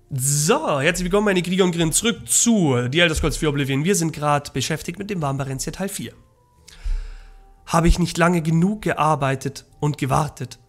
So, herzlich willkommen meine Krieger und Grin zurück zu The Elder Scrolls 4 Oblivion. Wir sind gerade beschäftigt mit dem warmen Barenzier Teil 4. Habe ich nicht lange genug gearbeitet und gewartet?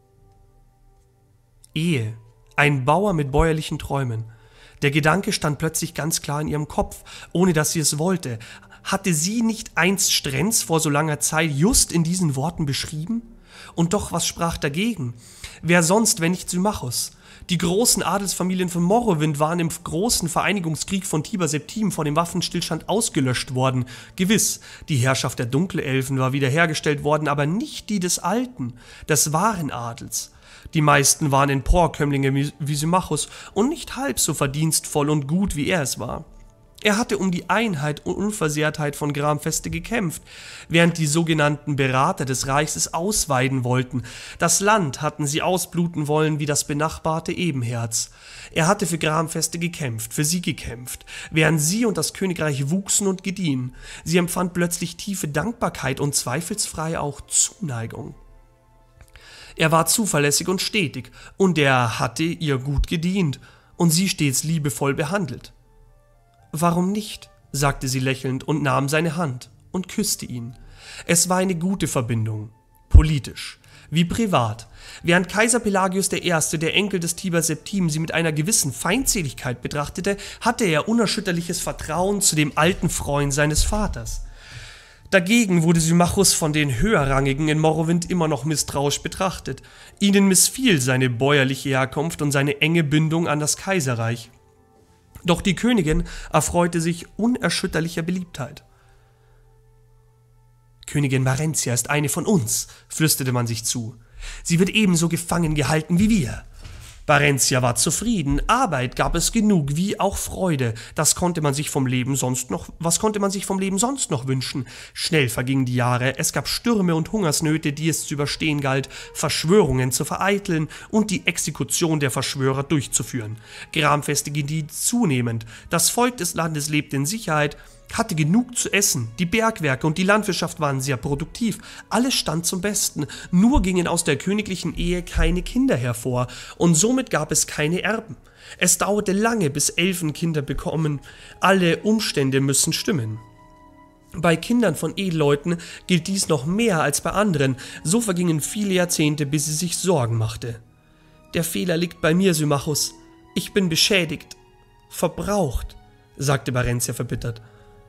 Ehe, ein Bauer mit bäuerlichen Träumen. Der Gedanke stand plötzlich ganz klar in ihrem Kopf, ohne dass sie es wollte. Hatte sie nicht einst Strenz vor so langer Zeit just in diesen Worten beschrieben? Und doch, was sprach dagegen? Wer sonst, wenn nicht Symmachus? Die großen Adelsfamilien von Morrowind waren im großen Vereinigungskrieg von Tiber Septim vor dem Waffenstillstand ausgelöscht worden. Gewiss, die Herrschaft der Dunkelelfen war wiederhergestellt worden, aber nicht die des Alten, des wahren Adels. Die meisten waren Emporkömmlinge wie Symmachus und nicht halb so verdienstvoll und gut, wie er es war. Er hatte um die Einheit und Unversehrtheit von Gramfeste gekämpft, während die sogenannten Berater des Reichs es ausweiden wollten. Das Land hatten sie ausbluten wollen wie das benachbarte Ebenherz. Er hatte für Gramfeste gekämpft, für sie gekämpft, während sie und das Königreich wuchsen und gediehen. Sie empfand plötzlich tiefe Dankbarkeit und zweifelsfrei auch Zuneigung. Er war zuverlässig und stetig, und er hatte ihr gut gedient und sie stets liebevoll behandelt. »Warum nicht?« sagte sie lächelnd und nahm seine Hand und küsste ihn. Es war eine gute Verbindung, politisch wie privat. Während Kaiser Pelagius I., der Enkel des Tiber Septim, sie mit einer gewissen Feindseligkeit betrachtete, hatte er unerschütterliches Vertrauen zu dem alten Freund seines Vaters. Dagegen wurde Symmachus von den Höherrangigen in Morrowind immer noch misstrauisch betrachtet. Ihnen missfiel seine bäuerliche Herkunft und seine enge Bindung an das Kaiserreich. Doch die Königin erfreute sich unerschütterlicher Beliebtheit. »Königin Barenzier ist eine von uns«, flüsterte man sich zu. »Sie wird ebenso gefangen gehalten wie wir.« Barenzier war zufrieden, Arbeit gab es genug, wie auch Freude. Was konnte man sich vom Leben sonst noch wünschen? Schnell vergingen die Jahre, es gab Stürme und Hungersnöte, die es zu überstehen galt, Verschwörungen zu vereiteln und die Exekution der Verschwörer durchzuführen. Gramfeste gedieh zunehmend, das Volk des Landes lebte in Sicherheit, hatte genug zu essen, die Bergwerke und die Landwirtschaft waren sehr produktiv, alles stand zum Besten, nur gingen aus der königlichen Ehe keine Kinder hervor und somit gab es keine Erben. Es dauerte lange, bis Elfen Kinder bekommen, alle Umstände müssen stimmen. Bei Kindern von Edelleuten gilt dies noch mehr als bei anderen, so vergingen viele Jahrzehnte, bis sie sich Sorgen machte. »Der Fehler liegt bei mir, Symmachus, ich bin beschädigt, verbraucht«, sagte Barenzier verbittert.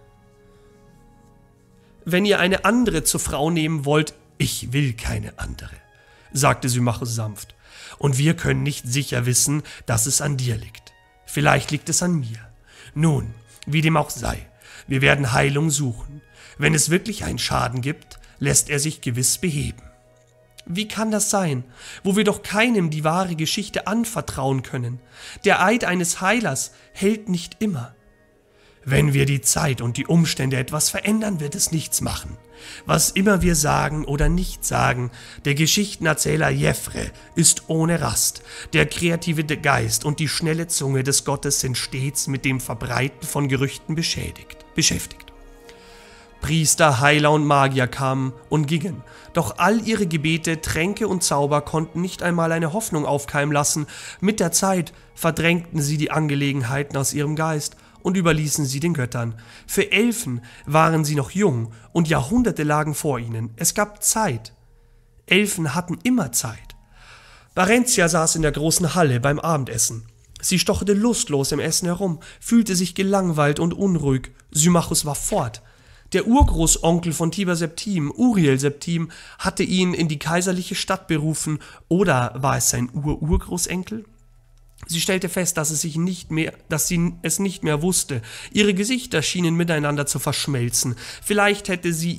»Wenn ihr eine andere zur Frau nehmen wollt, ich will keine andere«, sagte Symmachus sanft. »Und wir können nicht sicher wissen, dass es an dir liegt. Vielleicht liegt es an mir. Nun, wie dem auch sei, wir werden Heilung suchen. Wenn es wirklich einen Schaden gibt, lässt er sich gewiss beheben.« »Wie kann das sein, wo wir doch keinem die wahre Geschichte anvertrauen können? Der Eid eines Heilers hält nicht immer.« »Wenn wir die Zeit und die Umstände etwas verändern, wird es nichts machen. Was immer wir sagen oder nicht sagen, der Geschichtenerzähler Jeffre ist ohne Rast. Der kreative Geist und die schnelle Zunge des Gottes sind stets mit dem Verbreiten von Gerüchten beschäftigt. Priester, Heiler und Magier kamen und gingen, doch all ihre Gebete, Tränke und Zauber konnten nicht einmal eine Hoffnung aufkeimen lassen. Mit der Zeit verdrängten sie die Angelegenheiten aus ihrem Geist und überließen sie den Göttern. Für Elfen waren sie noch jung und Jahrhunderte lagen vor ihnen. Es gab Zeit. Elfen hatten immer Zeit. Barenzier saß in der großen Halle beim Abendessen. Sie stocherte lustlos im Essen herum, fühlte sich gelangweilt und unruhig. Symmachus war fort. Der Urgroßonkel von Tiber Septim, Uriel Septim, hatte ihn in die kaiserliche Stadt berufen, oder war es sein Urgroßenkel? Sie stellte fest, dass sie es nicht mehr wusste. Ihre Gesichter schienen miteinander zu verschmelzen. Vielleicht hätte sie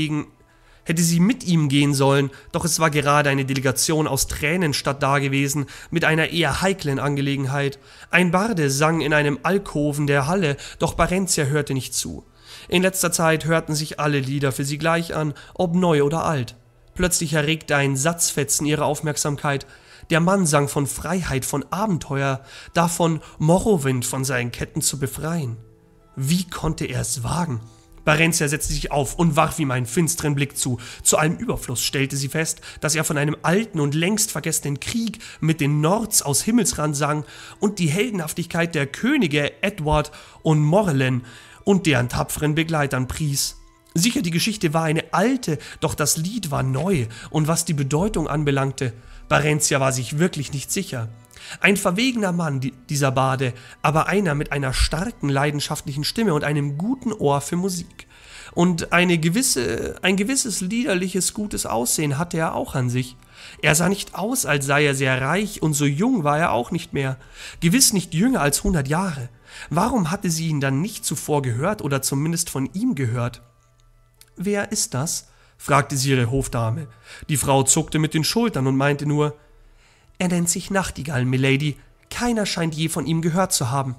mit ihm gehen sollen, doch es war gerade eine Delegation aus Tränenstadt dagewesen, mit einer eher heiklen Angelegenheit. Ein Barde sang in einem Alkoven der Halle, doch Barenzier hörte nicht zu. In letzter Zeit hörten sich alle Lieder für sie gleich an, ob neu oder alt. Plötzlich erregte ein Satzfetzen ihre Aufmerksamkeit. Der Mann sang von Freiheit, von Abenteuer, davon, Morrowind von seinen Ketten zu befreien. Wie konnte er es wagen? Barentia setzte sich auf und warf ihm einen finsteren Blick zu. Zu allem Überfluss stellte sie fest, dass er von einem alten und längst vergessenen Krieg mit den Nords aus Himmelsrand sang und die Heldenhaftigkeit der Könige Edward und Morellen und deren tapferen Begleitern pries. Sicher, die Geschichte war eine alte, doch das Lied war neu, und was die Bedeutung anbelangte, Barentia war sich wirklich nicht sicher. Ein verwegener Mann, dieser Bade, aber einer mit einer starken, leidenschaftlichen Stimme und einem guten Ohr für Musik. Und ein gewisses liederliches, gutes Aussehen hatte er auch an sich. Er sah nicht aus, als sei er sehr reich, und so jung war er auch nicht mehr. Gewiss nicht jünger als 100 Jahre. Warum hatte sie ihn dann nicht zuvor gehört oder zumindest von ihm gehört? »Wer ist das?« fragte sie ihre Hofdame. Die Frau zuckte mit den Schultern und meinte nur, »Er nennt sich Nachtigall, Milady. Keiner scheint je von ihm gehört zu haben.«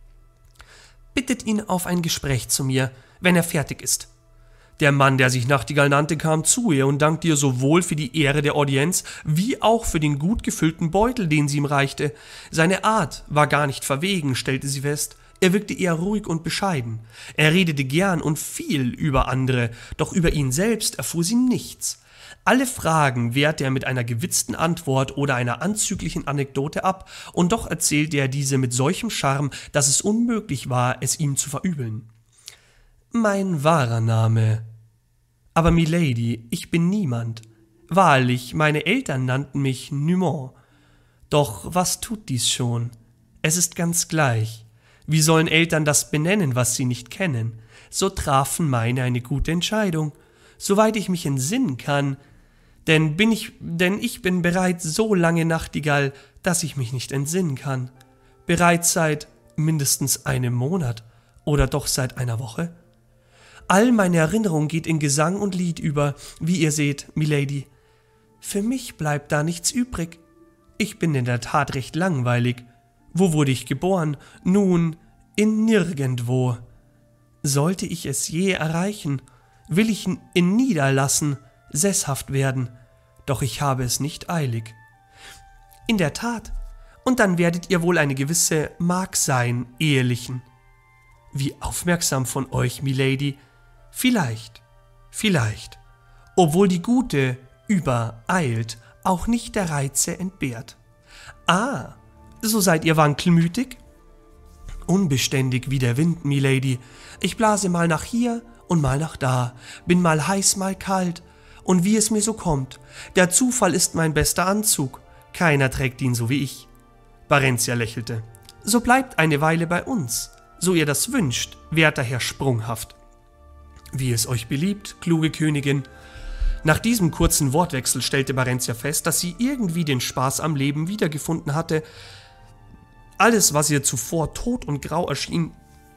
»Bittet ihn auf ein Gespräch zu mir, wenn er fertig ist.« Der Mann, der sich Nachtigall nannte, kam zu ihr und dankte ihr sowohl für die Ehre der Audienz, wie auch für den gut gefüllten Beutel, den sie ihm reichte. Seine Art war gar nicht verwegen, stellte sie fest. Er wirkte eher ruhig und bescheiden. Er redete gern und viel über andere, doch über ihn selbst erfuhr sie nichts. Alle Fragen wehrte er mit einer gewitzten Antwort oder einer anzüglichen Anekdote ab, und doch erzählte er diese mit solchem Charme, dass es unmöglich war, es ihm zu verübeln. »Mein wahrer Name. Aber Milady, ich bin niemand. Wahrlich, meine Eltern nannten mich Numont. Doch was tut dies schon? Es ist ganz gleich. Wie sollen Eltern das benennen, was sie nicht kennen? So trafen meine eine gute Entscheidung, soweit ich mich entsinnen kann, denn ich bin bereits so lange Nachtigall, dass ich mich nicht entsinnen kann. Bereits seit mindestens einem Monat oder doch seit einer Woche. All meine Erinnerung geht in Gesang und Lied über, wie ihr seht, Milady. Für mich bleibt da nichts übrig. Ich bin in der Tat recht langweilig. Wo wurde ich geboren? Nun, in nirgendwo. Sollte ich es je erreichen, will ich in Niederlassen sesshaft werden, doch ich habe es nicht eilig. In der Tat, und dann werdet ihr wohl eine gewisse Magd sein, ehelichen. Wie aufmerksam von euch, Milady. Vielleicht, obwohl die Gute übereilt, auch nicht der Reize entbehrt. Ah, so seid ihr wankelmütig? Unbeständig wie der Wind, Milady. Ich blase mal nach hier und mal nach da, bin mal heiß, mal kalt, und wie es mir so kommt. Der Zufall ist mein bester Anzug. Keiner trägt ihn so wie ich. Barentia lächelte. So bleibt eine Weile bei uns, so ihr das wünscht, werter Herr Sprunghaft. Wie es euch beliebt, kluge Königin. Nach diesem kurzen Wortwechsel stellte Barentia fest, dass sie irgendwie den Spaß am Leben wiedergefunden hatte. Alles, was ihr zuvor tot und grau erschien,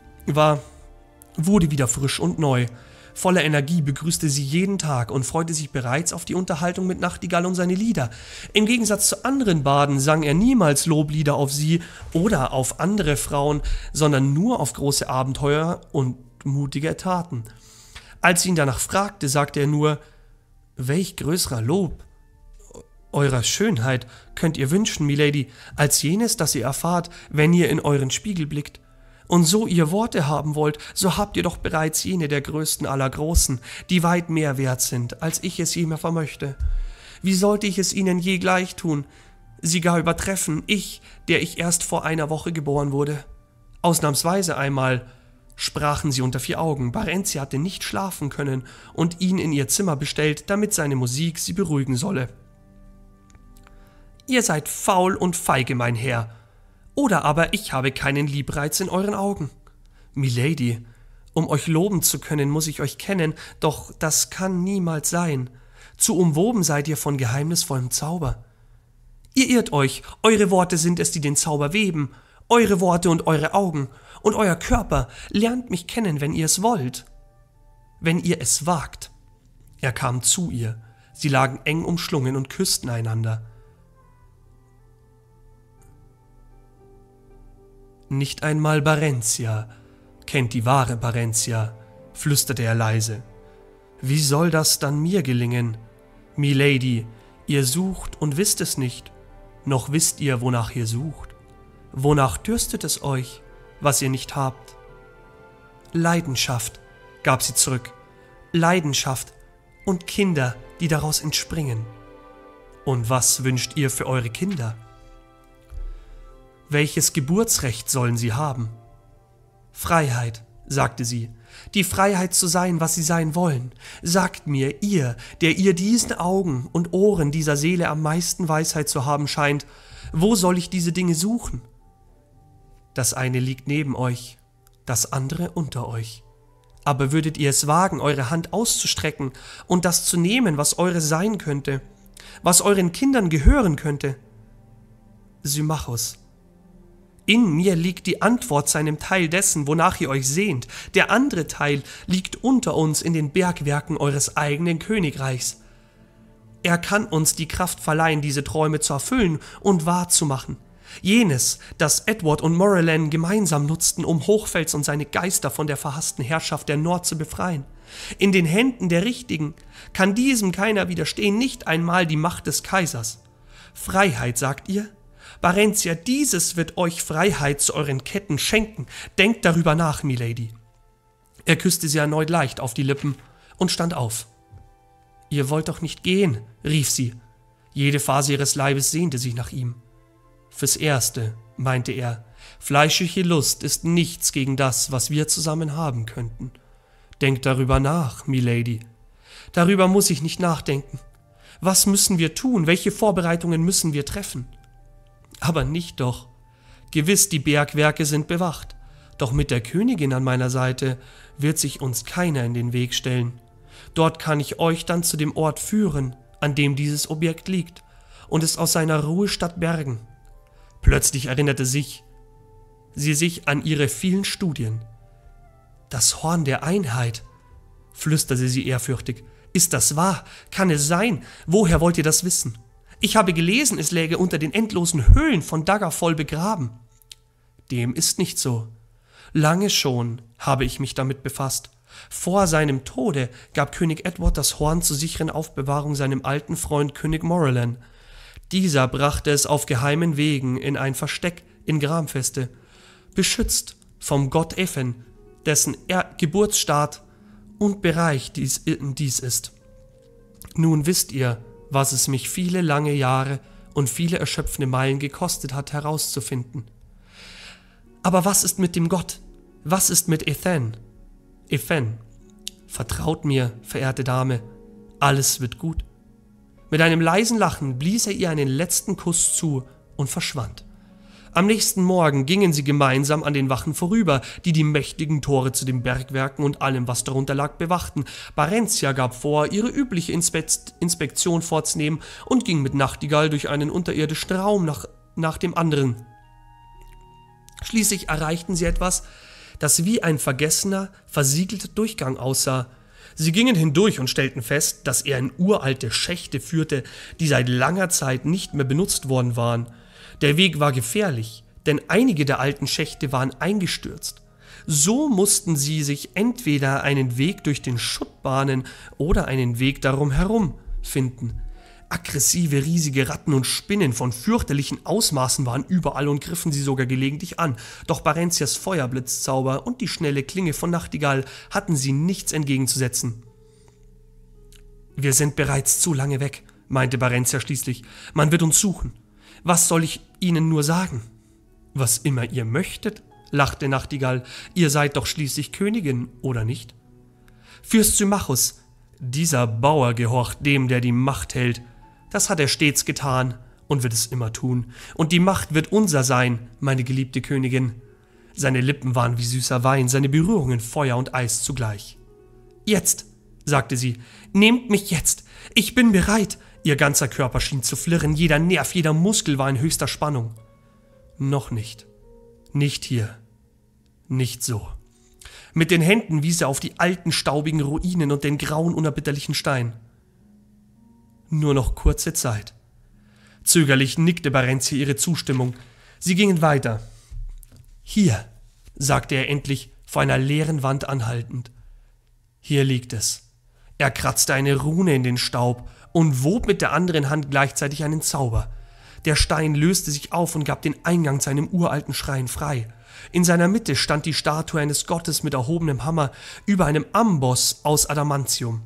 wurde wieder frisch und neu. Voller Energie begrüßte sie jeden Tag und freute sich bereits auf die Unterhaltung mit Nachtigall und seine Lieder. Im Gegensatz zu anderen Baden sang er niemals Loblieder auf sie oder auf andere Frauen, sondern nur auf große Abenteuer und mutige Taten. Als sie ihn danach fragte, sagte er nur, »Welch größerer Lob eurer Schönheit könnt ihr wünschen, Milady, als jenes, das ihr erfahrt, wenn ihr in euren Spiegel blickt. Und so ihr Worte haben wollt, so habt ihr doch bereits jene der größten aller Großen, die weit mehr wert sind, als ich es je mehr vermöchte. Wie sollte ich es ihnen je gleich tun, sie gar übertreffen, ich, der ich erst vor einer Woche geboren wurde? Ausnahmsweise einmal«, sprachen sie unter vier Augen. Barentia hatte nicht schlafen können und ihn in ihr Zimmer bestellt, damit seine Musik sie beruhigen solle. »Ihr seid faul und feige, mein Herr, oder aber ich habe keinen Liebreiz in euren Augen. Milady, um euch loben zu können, muss ich euch kennen, doch das kann niemals sein. Zu umwoben seid ihr von geheimnisvollem Zauber. Ihr irrt euch, eure Worte sind es, die den Zauber weben, eure Worte und eure Augen, und euer Körper, lernt mich kennen, wenn ihr es wollt. Wenn ihr es wagt.« Er kam zu ihr, sie lagen eng umschlungen und küssten einander. »Nicht einmal Barentia kennt die wahre Barentia«, flüsterte er leise. »Wie soll das dann mir gelingen? Milady, ihr sucht und wisst es nicht, noch wisst ihr, wonach ihr sucht. Wonach dürstet es euch, was ihr nicht habt? Leidenschaft, gab sie zurück. Leidenschaft und Kinder, die daraus entspringen. Und was wünscht ihr für eure Kinder? Welches Geburtsrecht sollen sie haben? Freiheit, sagte sie, die Freiheit zu sein, was sie sein wollen. Sagt mir, ihr, der ihr diesen Augen und Ohren dieser Seele am meisten Weisheit zu haben scheint, wo soll ich diese Dinge suchen? Das eine liegt neben euch, das andere unter euch. Aber würdet ihr es wagen, eure Hand auszustrecken und das zu nehmen, was eures sein könnte, was euren Kindern gehören könnte? Symmachus: In mir liegt die Antwort zu einem Teil dessen, wonach ihr euch sehnt. Der andere Teil liegt unter uns in den Bergwerken eures eigenen Königreichs. Er kann uns die Kraft verleihen, diese Träume zu erfüllen und wahrzumachen. Jenes, das Edward und Morellan gemeinsam nutzten, um Hochfels und seine Geister von der verhassten Herrschaft der Nord zu befreien. In den Händen der Richtigen kann diesem keiner widerstehen, nicht einmal die Macht des Kaisers. Freiheit, sagt ihr? Barentia, dieses wird euch Freiheit zu euren Ketten schenken. Denkt darüber nach, Milady. Er küsste sie erneut leicht auf die Lippen und stand auf. Ihr wollt doch nicht gehen, rief sie. Jede Phase ihres Leibes sehnte sich nach ihm. Fürs Erste, meinte er, fleischliche Lust ist nichts gegen das, was wir zusammen haben könnten. Denkt darüber nach, Milady. Darüber muss ich nicht nachdenken. Was müssen wir tun? Welche Vorbereitungen müssen wir treffen? Aber nicht doch. Gewiss, die Bergwerke sind bewacht. Doch mit der Königin an meiner Seite wird sich uns keiner in den Weg stellen. Dort kann ich euch dann zu dem Ort führen, an dem dieses Objekt liegt, und es aus seiner Ruhestadt bergen. Plötzlich erinnerte sie sich an ihre vielen Studien. Das Horn der Einheit, flüsterte sie ehrfürchtig. Ist das wahr? Kann es sein? Woher wollt ihr das wissen? Ich habe gelesen, es läge unter den endlosen Höhlen von Daggerfall begraben. Dem ist nicht so. Lange schon habe ich mich damit befasst. Vor seinem Tode gab König Edward das Horn zur sicheren Aufbewahrung seinem alten Freund König Morellan. Dieser brachte es auf geheimen Wegen in ein Versteck in Gramfeste, beschützt vom Gott Effen, dessen Geburtsstaat und Bereich dies ist. Nun wisst ihr, was es mich viele lange Jahre und viele erschöpfende Meilen gekostet hat, herauszufinden. Aber was ist mit dem Gott? Was ist mit Ethen? Vertraut mir, verehrte Dame, alles wird gut. Mit einem leisen Lachen blies er ihr einen letzten Kuss zu und verschwand. Am nächsten Morgen gingen sie gemeinsam an den Wachen vorüber, die die mächtigen Tore zu den Bergwerken und allem, was darunter lag, bewachten. Barentia gab vor, ihre übliche Inspektion vorzunehmen und ging mit Nachtigall durch einen unterirdischen Raum nach dem anderen. Schließlich erreichten sie etwas, das wie ein vergessener, versiegelter Durchgang aussah. Sie gingen hindurch und stellten fest, dass er in uralte Schächte führte, die seit langer Zeit nicht mehr benutzt worden waren. Der Weg war gefährlich, denn einige der alten Schächte waren eingestürzt. So mussten sie sich entweder einen Weg durch den Schutt bahnen oder einen Weg darum herum finden. Aggressive, riesige Ratten und Spinnen von fürchterlichen Ausmaßen waren überall und griffen sie sogar gelegentlich an. Doch Barentias Feuerblitzzauber und die schnelle Klinge von Nachtigall hatten sie nichts entgegenzusetzen. »Wir sind bereits zu lange weg«, meinte Barentia schließlich. »Man wird uns suchen. Was soll ich Ihnen nur sagen?« »Was immer ihr möchtet«, lachte Nachtigall. »Ihr seid doch schließlich Königin, oder nicht?« »Fürst Symmachus, dieser Bauer gehorcht dem, der die Macht hält. Das hat er stets getan und wird es immer tun. Und die Macht wird unser sein, meine geliebte Königin.« Seine Lippen waren wie süßer Wein, seine Berührungen Feuer und Eis zugleich. »Jetzt«, sagte sie, »nehmt mich jetzt. Ich bin bereit.« Ihr ganzer Körper schien zu flirren, jeder Nerv, jeder Muskel war in höchster Spannung. »Noch nicht. Nicht hier. Nicht so.« Mit den Händen wies er auf die alten, staubigen Ruinen und den grauen, unerbitterlichen Stein. Nur noch kurze Zeit. Zögerlich nickte Barentia ihre Zustimmung. Sie gingen weiter. »Hier«, sagte er endlich, vor einer leeren Wand anhaltend. »Hier liegt es.« Er kratzte eine Rune in den Staub und wob mit der anderen Hand gleichzeitig einen Zauber. Der Stein löste sich auf und gab den Eingang zu einem uralten Schrein frei. In seiner Mitte stand die Statue eines Gottes mit erhobenem Hammer über einem Amboss aus Adamantium.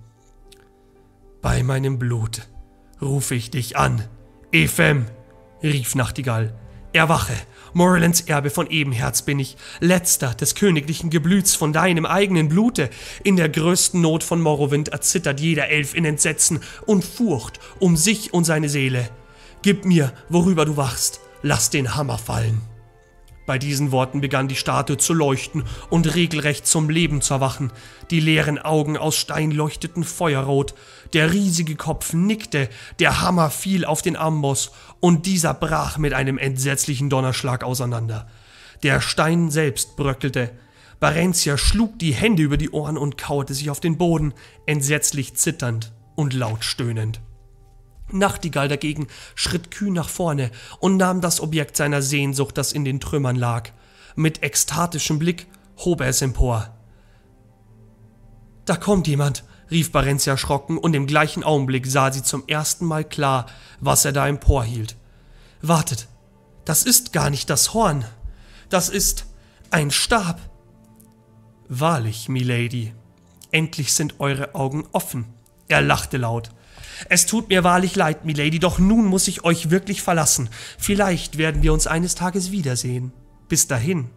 »Bei meinem Blut rufe ich dich an, Ephem«, rief Nachtigall. »Erwache, Morlands Erbe von Ebenherz bin ich, letzter des königlichen Geblüts von deinem eigenen Blute. In der größten Not von Morrowind erzittert jeder Elf in Entsetzen und Furcht um sich und seine Seele. Gib mir, worüber du wachst, lass den Hammer fallen.« Bei diesen Worten begann die Statue zu leuchten und regelrecht zum Leben zu erwachen. Die leeren Augen aus Stein leuchteten feuerrot, der riesige Kopf nickte, der Hammer fiel auf den Amboss und dieser brach mit einem entsetzlichen Donnerschlag auseinander. Der Stein selbst bröckelte. Barentia schlug die Hände über die Ohren und kauerte sich auf den Boden, entsetzlich zitternd und laut stöhnend. Nachtigall dagegen schritt kühn nach vorne und nahm das Objekt seiner Sehnsucht, das in den Trümmern lag. Mit ekstatischem Blick hob er es empor. »Da kommt jemand«, rief Barentia erschrocken, und im gleichen Augenblick sah sie zum ersten Mal klar, was er da emporhielt. »Wartet, das ist gar nicht das Horn, das ist ein Stab.« »Wahrlich, Milady, endlich sind eure Augen offen.« Er lachte laut. »Es tut mir wahrlich leid, Milady, doch nun muss ich euch wirklich verlassen. Vielleicht werden wir uns eines Tages wiedersehen. Bis dahin,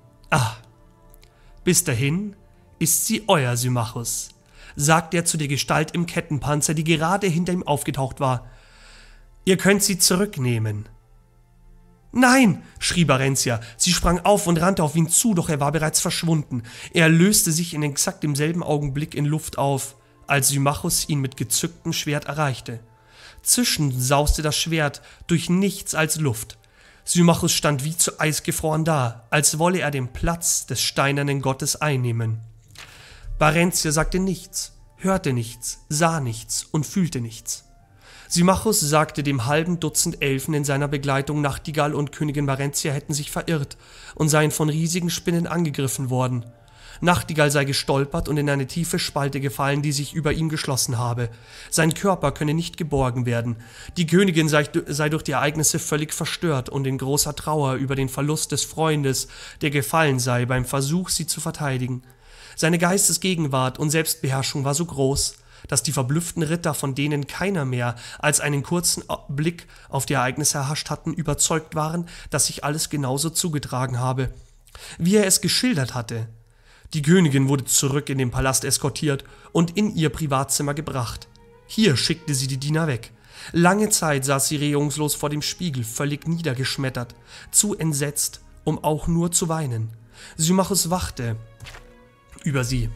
bis dahin ist sie euer Symmachus«, sagte er zu der Gestalt im Kettenpanzer, die gerade hinter ihm aufgetaucht war. »Ihr könnt sie zurücknehmen.« »Nein«, schrie Barentia. Sie sprang auf und rannte auf ihn zu, doch er war bereits verschwunden. Er löste sich in exakt demselben Augenblick in Luft auf, als Symmachus ihn mit gezücktem Schwert erreichte. Zischend sauste das Schwert durch nichts als Luft. Symmachus stand wie zu Eis gefroren da, als wolle er den Platz des steinernen Gottes einnehmen. Barentia sagte nichts, hörte nichts, sah nichts und fühlte nichts. Symmachus sagte dem halben Dutzend Elfen in seiner Begleitung, Nachtigall und Königin Barentia hätten sich verirrt und seien von riesigen Spinnen angegriffen worden. Nachtigall sei gestolpert und in eine tiefe Spalte gefallen, die sich über ihm geschlossen habe. Sein Körper könne nicht geborgen werden. Die Königin sei durch die Ereignisse völlig verstört und in großer Trauer über den Verlust des Freundes, der gefallen sei beim Versuch, sie zu verteidigen. Seine Geistesgegenwart und Selbstbeherrschung war so groß, dass die verblüfften Ritter, von denen keiner mehr als einen kurzen Blick auf die Ereignisse erhascht hatten, überzeugt waren, dass sich alles genauso zugetragen habe, wie er es geschildert hatte. Die Königin wurde zurück in den Palast eskortiert und in ihr Privatzimmer gebracht. Hier schickte sie die Diener weg. Lange Zeit saß sie regungslos vor dem Spiegel, völlig niedergeschmettert, zu entsetzt, um auch nur zu weinen. Symmachus wachte über sie.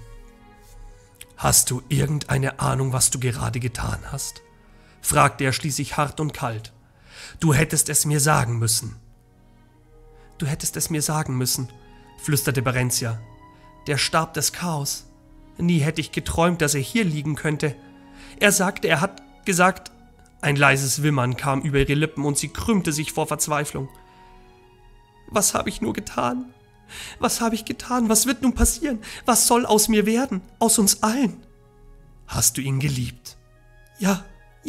»Hast du irgendeine Ahnung, was du gerade getan hast?« fragte er schließlich hart und kalt. »Du hättest es mir sagen müssen.« »Du hättest es mir sagen müssen«, flüsterte Barentia. »Der Stab des Chaos. Nie hätte ich geträumt, dass er hier liegen könnte. Er hat gesagt...« Ein leises Wimmern kam über ihre Lippen und sie krümmte sich vor Verzweiflung. »Was habe ich nur getan? Was habe ich getan? Was wird nun passieren? Was soll aus mir werden? Aus uns allen?« »Hast du ihn geliebt?« Ja.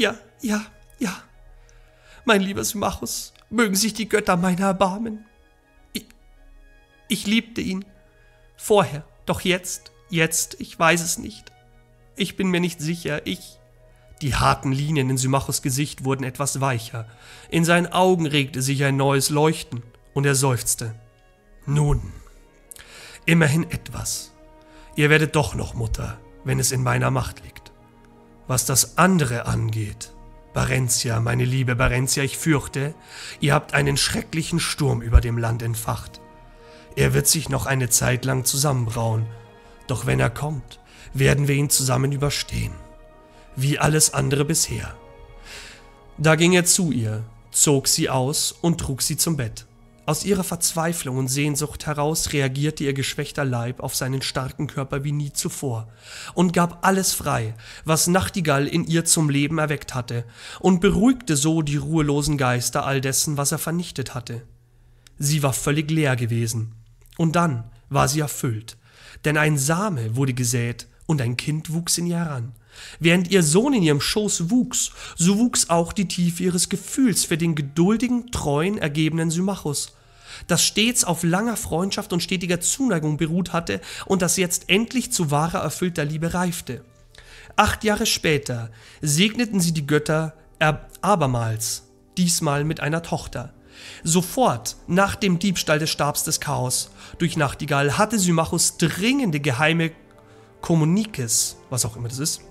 Mein lieber Symmachus, mögen sich die Götter meiner erbarmen. Ich liebte ihn. Vorher, doch jetzt, ich weiß es nicht. Ich bin mir nicht sicher, Die harten Linien in Symmachus' Gesicht wurden etwas weicher. In seinen Augen regte sich ein neues Leuchten und er seufzte. »Nun, immerhin etwas. Ihr werdet doch noch Mutter, wenn es in meiner Macht liegt. Was das andere angeht, Barentia, meine liebe Barentia, ich fürchte, ihr habt einen schrecklichen Sturm über dem Land entfacht. Er wird sich noch eine Zeit lang zusammenbrauen, doch wenn er kommt, werden wir ihn zusammen überstehen. Wie alles andere bisher.« Da ging er zu ihr, zog sie aus und trug sie zum Bett. Aus ihrer Verzweiflung und Sehnsucht heraus reagierte ihr geschwächter Leib auf seinen starken Körper wie nie zuvor und gab alles frei, was Nachtigall in ihr zum Leben erweckt hatte, und beruhigte so die ruhelosen Geister all dessen, was er vernichtet hatte. Sie war völlig leer gewesen, und dann war sie erfüllt, denn ein Same wurde gesät und ein Kind wuchs in ihr heran. Während ihr Sohn in ihrem Schoß wuchs, so wuchs auch die Tiefe ihres Gefühls für den geduldigen, treuen, ergebenen Symmachus. das stets auf langer Freundschaft und stetiger Zuneigung beruht hatte und das jetzt endlich zu wahrer, erfüllter Liebe reifte. 8 Jahre später segneten sie die Götter abermals, diesmal mit einer Tochter. Sofort nach dem Diebstahl des Stabs des Chaos durch Nachtigall hatte Symmachus dringende geheime Kommunikes, was auch immer das ist,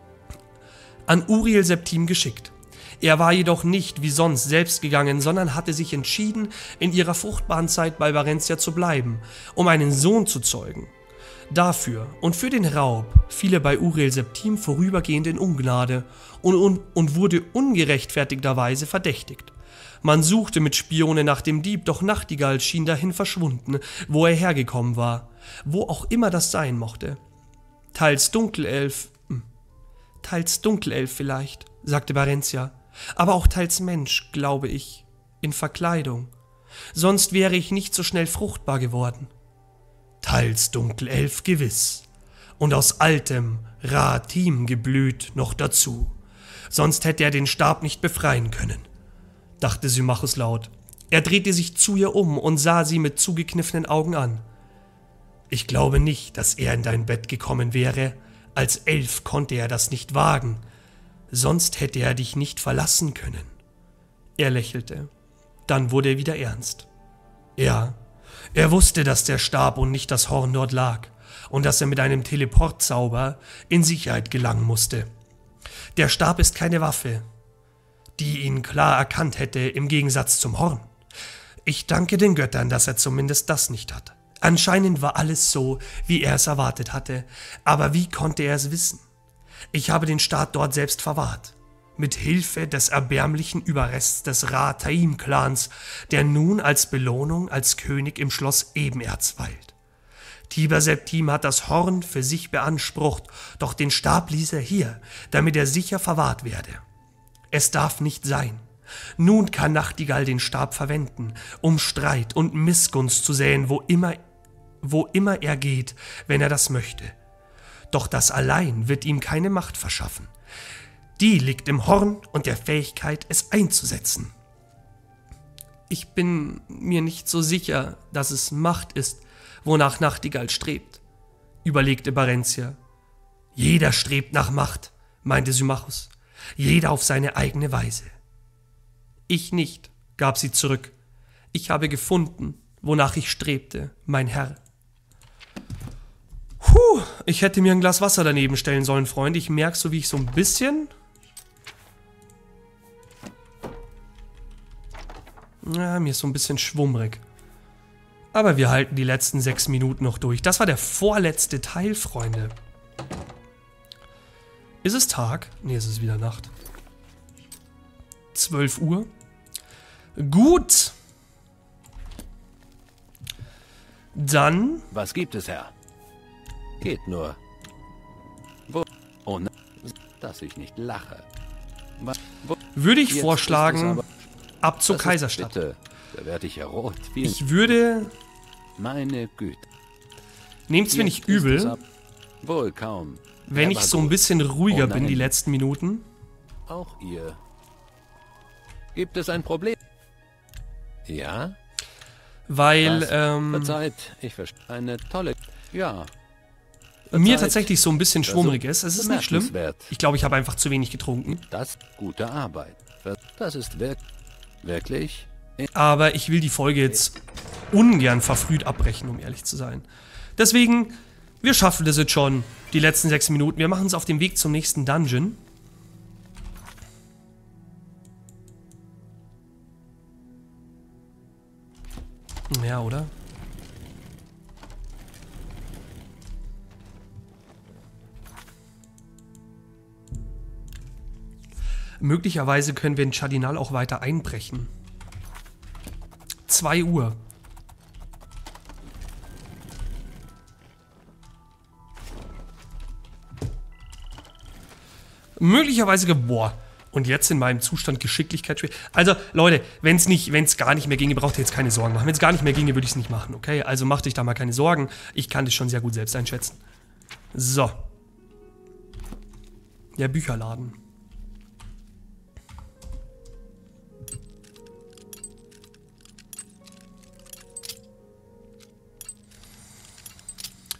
an Uriel Septim geschickt. Er war jedoch nicht wie sonst selbst gegangen, sondern hatte sich entschieden, in ihrer fruchtbaren Zeit bei Varentia zu bleiben, um einen Sohn zu zeugen. Dafür und für den Raub fiel er bei Uriel Septim vorübergehend in Ungnade und wurde ungerechtfertigterweise verdächtigt. Man suchte mit Spione nach dem Dieb, doch Nachtigall schien dahin verschwunden, wo er hergekommen war, wo auch immer das sein mochte. Teils Dunkelelf vielleicht, sagte Varentia, aber auch teils Mensch, glaube ich, in Verkleidung. Sonst wäre ich nicht so schnell fruchtbar geworden. Teils Dunkelelf gewiss, und aus altem Ratim geblüht noch dazu, sonst hätte er den Stab nicht befreien können, dachte Symmachus laut. Er drehte sich zu ihr um und sah sie mit zugekniffenen Augen an. Ich glaube nicht, dass er in dein Bett gekommen wäre, als Elf konnte er das nicht wagen, sonst hätte er dich nicht verlassen können. Er lächelte, dann wurde er wieder ernst. Ja, er wusste, dass der Stab und nicht das Horn dort lag und dass er mit einem Teleportzauber in Sicherheit gelangen musste. Der Stab ist keine Waffe, die ihn klar erkannt hätte, im Gegensatz zum Horn. Ich danke den Göttern, dass er zumindest das nicht hat. Anscheinend war alles so, wie er es erwartet hatte, aber wie konnte er es wissen? Ich habe den Stab dort selbst verwahrt, mit Hilfe des erbärmlichen Überrests des Ra-Taim-Clans, der nun als Belohnung als König im Schloss Ebenerz weilt. Tiber Septim hat das Horn für sich beansprucht, doch den Stab ließ er hier, damit er sicher verwahrt werde. Es darf nicht sein. Nun kann Nachtigall den Stab verwenden, um Streit und Missgunst zu säen, wo immer er geht, wenn er das möchte. Doch das allein wird ihm keine Macht verschaffen. Die liegt im Horn und der Fähigkeit, es einzusetzen. Ich bin mir nicht so sicher, dass es Macht ist, wonach Nachtigall strebt, überlegte Varentia. Jeder strebt nach Macht, meinte Symmachus. Jeder auf seine eigene Weise. Ich nicht, gab sie zurück. Ich habe gefunden, wonach ich strebte, mein Herr. Ich hätte mir ein Glas Wasser daneben stellen sollen, Freunde. Ich merke so, wie ich so ein bisschen... Ja, mir ist so ein bisschen schwummrig. Aber wir halten die letzten 6 Minuten noch durch. Das war der vorletzte Teil, Freunde. Ist es Tag? Nee, es ist wieder Nacht. 12 Uhr. Gut. Dann... Was gibt es, Herr? Geht nur. Wo? Oh nein, dass ich nicht lache. Würde ich vorschlagen, ab zur Kaiserstadt. Bitte, da werde ich ja rot. Ich würde... Meine Güte. Nehmt's mir nicht übel, wohl kaum. wenn ich so ein bisschen ruhiger bin die letzten Minuten. Auch ihr. Gibt es ein Problem? Ja? Weil, Verzeiht, ich verstehe. Eine tolle... Ja. mir tatsächlich so ein bisschen schwummrig ist. Es ist nicht schlimm. Bemerkenswert. Ich glaube, ich habe einfach zu wenig getrunken. Das gute Arbeit. Das ist wirklich... Aber ich will die Folge jetzt ungern verfrüht abbrechen, um ehrlich zu sein. Deswegen, wir schaffen das jetzt schon, die letzten 6 Minuten. Wir machen uns auf den Weg zum nächsten Dungeon. Ja, oder? Möglicherweise können wir in Chardinal auch weiter einbrechen. 2 Uhr. Möglicherweise, boah. Und jetzt in meinem Zustand Geschicklichkeit. Also, Leute, wenn es gar nicht mehr ginge, braucht ihr jetzt keine Sorgen machen. Wenn es gar nicht mehr ginge, würde ich es nicht machen, okay? Also macht euch da mal keine Sorgen. Ich kann das schon sehr gut selbst einschätzen. So. Der Bücherladen.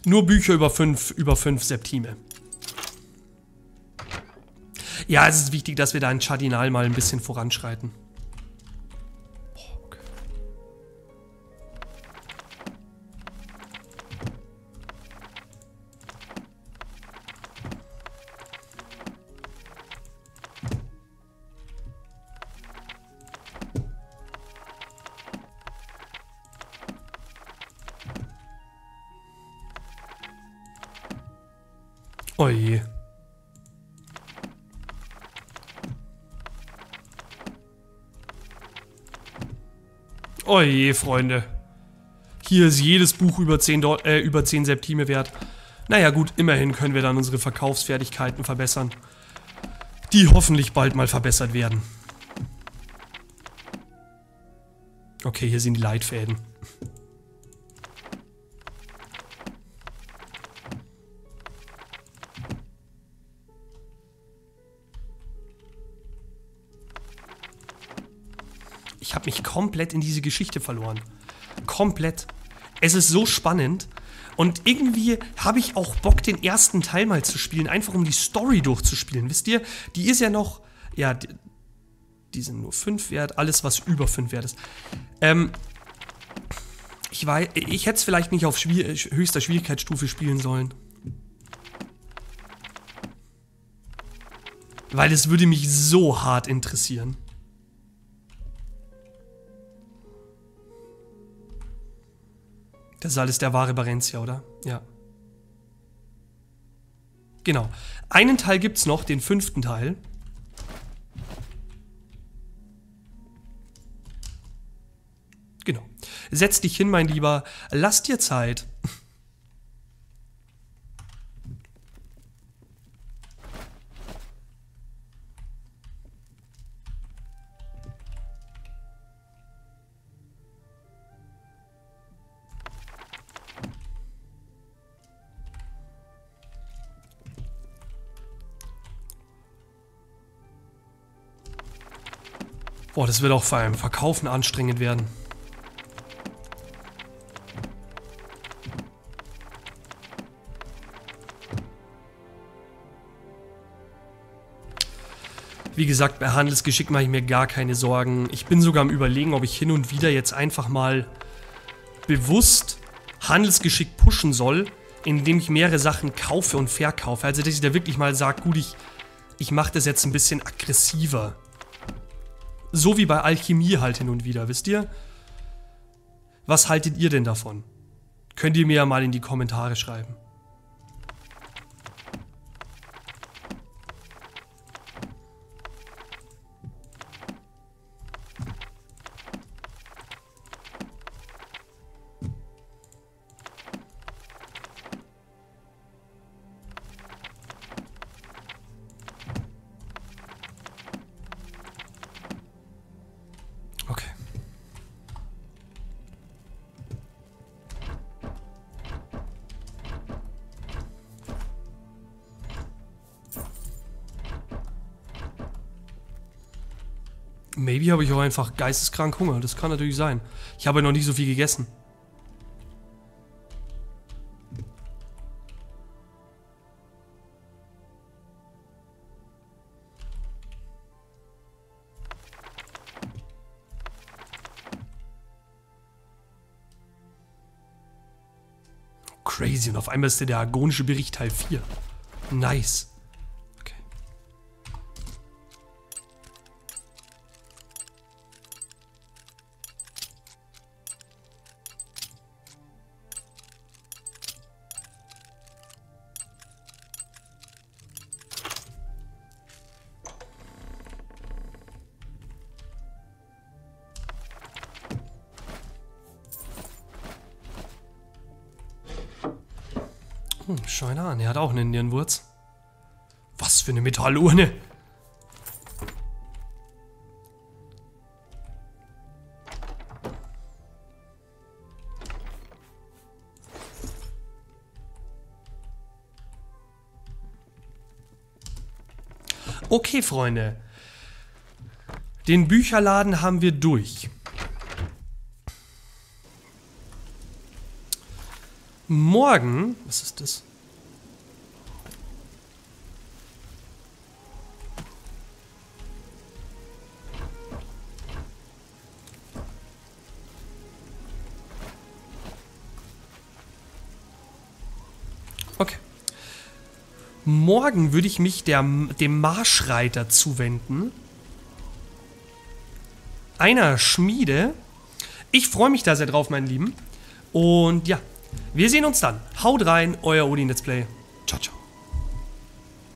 Nur Bücher über 5 Septime. Ja, es ist wichtig, dass wir da in Chardinal mal ein bisschen voranschreiten. Okay. Oh je. Oh je, Freunde. Hier ist jedes Buch über 10 Septime wert. Naja gut, immerhin können wir dann unsere Verkaufsfertigkeiten verbessern. Die hoffentlich bald mal verbessert werden. Okay, hier sind die Leitfäden. Ich habe mich komplett in diese Geschichte verloren. Komplett. Es ist so spannend. Und irgendwie habe ich auch Bock, den ersten Teil mal zu spielen. Einfach um die Story durchzuspielen. Wisst ihr? Die ist ja noch... Ja, die sind nur 5 wert. Alles, was über 5 wert ist. Ich hätte es vielleicht nicht auf höchster Schwierigkeitsstufe spielen sollen. Weil es würde mich so hart interessieren. Das ist alles der wahre Barentia, oder? Ja. Genau. Einen Teil gibt's noch, den 5. Teil. Genau. Setz dich hin, mein Lieber. Lass dir Zeit. Boah, das wird auch vor allem Verkaufen anstrengend werden. Wie gesagt, bei Handelsgeschick mache ich mir gar keine Sorgen. Ich bin sogar am Überlegen, ob ich hin und wieder jetzt einfach mal bewusst Handelsgeschick pushen soll, indem ich mehrere Sachen kaufe und verkaufe. Also, dass ich da wirklich mal sage, gut, ich mache das jetzt ein bisschen aggressiver. So wie bei Alchemie halt hin und wieder, wisst ihr? Was haltet ihr denn davon? Könnt ihr mir ja mal in die Kommentare schreiben. Okay. Maybe habe ich auch einfach geisteskrank Hunger. Das kann natürlich sein. Ich habe noch nicht so viel gegessen. Crazy. Und auf einmal ist der argonische Bericht Teil 4. Nice. Okay. Schau ihn an, er hat auch eine Nierenwurz. Was für eine Metallurne! Okay, Freunde. Den Bücherladen haben wir durch. morgen... Was ist das? Okay. Morgen würde ich mich dem Marschreiter zuwenden. Einer Schmiede. Ich freue mich da sehr drauf, meine Lieben. Und ja, wir sehen uns dann. Haut rein, euer Odin Let's Play. Ciao, ciao.